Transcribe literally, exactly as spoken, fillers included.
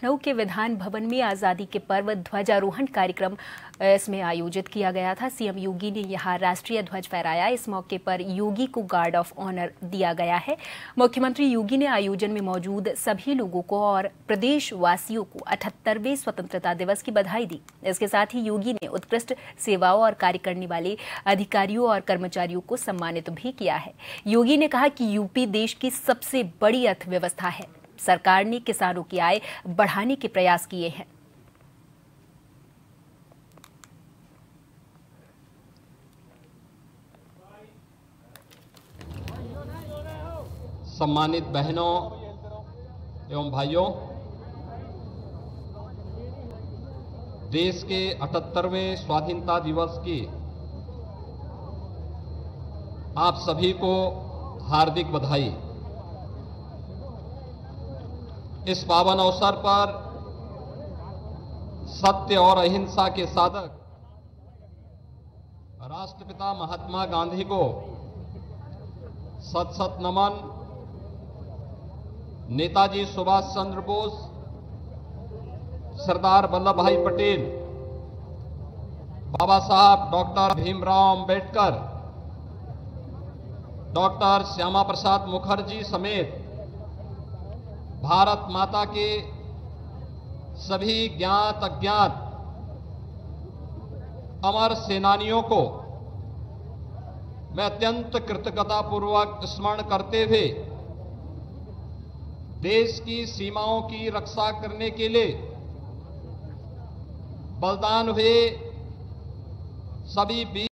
लखनऊ के विधान भवन में आज़ादी के पर्व ध्वजारोहण कार्यक्रम इसमें आयोजित किया गया था। सीएम योगी ने यहां राष्ट्रीय ध्वज फहराया। इस मौके पर योगी को गार्ड ऑफ ऑनर दिया गया है। मुख्यमंत्री योगी ने आयोजन में मौजूद सभी लोगों को और प्रदेशवासियों को अठहत्तरवें स्वतंत्रता दिवस की बधाई दी। इसके साथ ही योगी ने उत्कृष्ट सेवाओं और कार्य करने वाले अधिकारियों और कर्मचारियों को सम्मानित भी किया है। योगी ने कहा कि यूपी देश की सबसे बड़ी अर्थव्यवस्था है। सरकार ने किसानों की आय बढ़ाने के प्रयास किए हैं। सम्मानित बहनों एवं भाइयों, देश के अठहत्तरवें स्वाधीनता दिवस की आप सभी को हार्दिक बधाई। इस पावन अवसर पर सत्य और अहिंसा के साधक राष्ट्रपिता महात्मा गांधी को सत सत नमन। नेताजी सुभाष चंद्र बोस, सरदार वल्लभ भाई पटेल, बाबा साहब डॉक्टर भीमराव अंबेडकर, डॉक्टर श्यामा प्रसाद मुखर्जी समेत भारत माता के सभी ज्ञात अज्ञात अमर सेनानियों को मैं अत्यंत कृतज्ञतापूर्वक स्मरण करते हुए देश की सीमाओं की रक्षा करने के लिए बलिदान हुए सभी